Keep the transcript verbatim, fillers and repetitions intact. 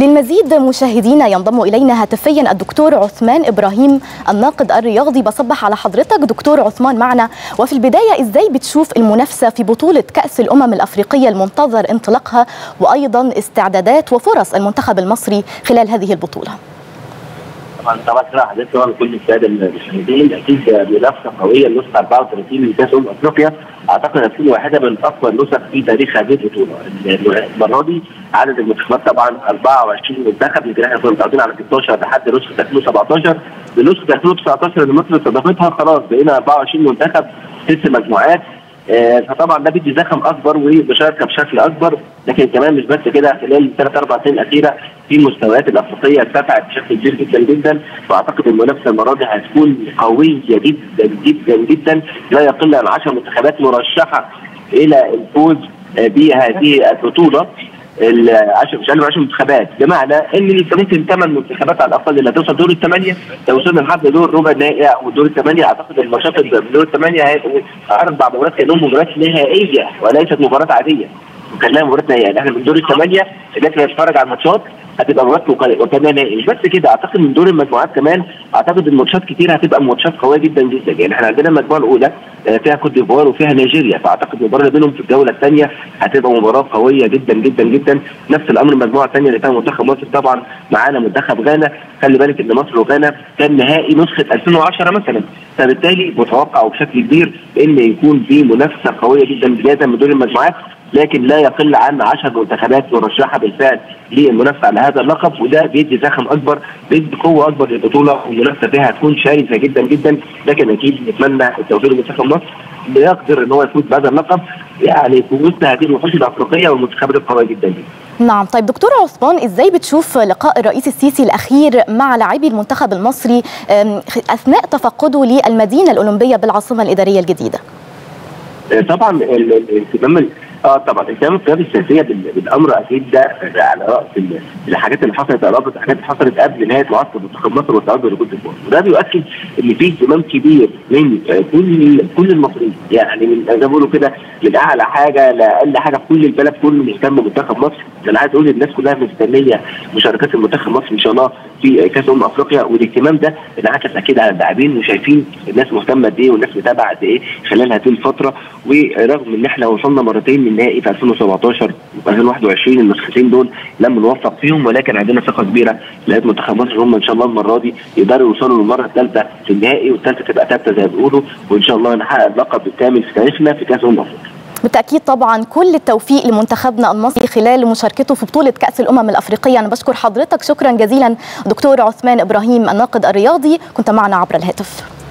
للمزيد مشاهدينا ينضم إلينا هاتفيا الدكتور عثمان إبراهيم الناقد الرياضي. بصبح على حضرتك دكتور عثمان معنا. وفي البداية إزاي بتشوف المنافسة في بطولة كأس الأمم الأفريقية المنتظر انطلاقها، وأيضا استعدادات وفرص المنتخب المصري خلال هذه البطولة؟ طبعا طبعا كده حضرتك طبعا كل الساده المشاهدين اكيد منافسه قويه. النسخه أربعة وثلاثين من كاس امم افريقيا اعتقد هتكون واحده من اقوى النسخ في تاريخ هذه البطوله. المره دي عدد المنتخبات طبعا أربعة وعشرين منتخب، يمكن احنا كنا متعودين على ستاشر لحد نسخه ألفين وسبعتاشر. بنسخه ألفين وتسعتاشر اللي مصر استضافتها خلاص بقينا أربعة وعشرين منتخب ست مجموعات، فطبعا ده بيدي زخم اكبر ومشاركه بشكل اكبر. لكن كمان مش بس كده، خلال الثلاث اربع سنين الاخيره في المستويات الافريقيه ارتفعت بشكل كبير جدا جدا، واعتقد المنافسه المره دي هتكون قويه جدا جدا جدا، لا يقل عن عشر منتخبات مرشحه الى الفوز بهذه البطوله. العشر مش اقل عشر منتخبات، بمعنى ان انت ممكن ثمان منتخبات على الاقل اللي هتوصل دور الثمانيه. لو وصلنا لحد دور ربع النهائي او دور الثمانيه، اعتقد الماتشات دور الثمانيه هيبقوا اربع مباريات كانهم مباريات نهائيه وليست مباراه عاديه، وكان لها مباراه نهائيه. يعني احنا من دور الثمانيه الناس اللي هتتفرج على الماتشات هتبقى مباراه وكان نهائي. مش بس كده، اعتقد من دور المجموعات كمان اعتقد الماتشات كتير هتبقى ماتشات قويه جدا جدا. يعني احنا عندنا المجموعه الاولى فيها كوت ديفوار وفيها نيجيريا، فاعتقد المباراه اللي بينهم في الجوله الثانيه هتبقى مباراه قويه جدا جدا جدا. نفس الامر المجموعه الثانيه اللي فيها منتخب مصر، طبعا معانا منتخب غانا. خلي بالك ان مصر وغانا كان نهائي نسخه ألفين وعشرة مثلا، فبالتالي متوقع بشكل كبير ان يكون في منافسه قويه جدا بدايه من دور المجموعات، لكن لا يقل عن عشر منتخبات مرشحه بالفعل للمنافسه على هذا اللقب، وده بيدي زخم اكبر، بيدي قوه اكبر للبطوله، والمنافسه فيها هتكون شرسه جدا جدا. لكن اكيد نتمنى التوفيق لمنتخب مصر اللي يقدر ان هو يفوز بهذا اللقب، يعني في وسط هذه الوحوش الافريقيه والمنتخبات القويه جدا جدا. نعم، طيب دكتور عثمان، ازاي بتشوف لقاء الرئيس السيسي الاخير مع لاعبي المنتخب المصري اثناء تفقده للمدينه الاولمبيه بالعاصمه الاداريه الجديده؟ طبعا الاهتمام اه طبعا اهتمام القياده السياسيه بالامر اكيد ده على راس الحاجات اللي حصلت، على راس الحاجات اللي حصلت قبل نهايه معسكر منتخب مصر والتعادل لكوت ديفوار، وده بيؤكد ان في اهتمام كبير من كل كل المصريين، يعني من زي ما بيقولوا كده من اعلى حاجه لاقل حاجه في كل البلد كله مهتم بمنتخب مصر. انا عايز اقول للناس كلها مستنيه مشاركات المنتخب مصر ان شاء الله في كاس امم افريقيا، والاهتمام ده انعكس اكيد على اللاعبين، وشايفين الناس مهتمه قد ايه والناس متابعه قد ايه خلال هذه الفتره. ورغم ان احنا وصلنا مرتين للنهائي في ألفين وسبعتاشر وألفين وواحد وعشرين، النسختين دول لم نوفق فيهم، ولكن عندنا ثقه كبيره لقيت منتخب مصر هم ان شاء الله المره دي يقدروا يوصلوا للمره الثالثه في النهائي، والثالثه تبقى ثالثه زي ما بيقولوا، وان شاء الله نحقق اللقب الثامن في تاريخنا في كاس امم افريقيا. بالتأكيد طبعا كل التوفيق لمنتخبنا المصري خلال مشاركته في بطولة كأس الأمم الأفريقية. أنا بشكر حضرتك شكرا جزيلا دكتور عثمان إبراهيم الناقد الرياضي، كنت معنا عبر الهاتف.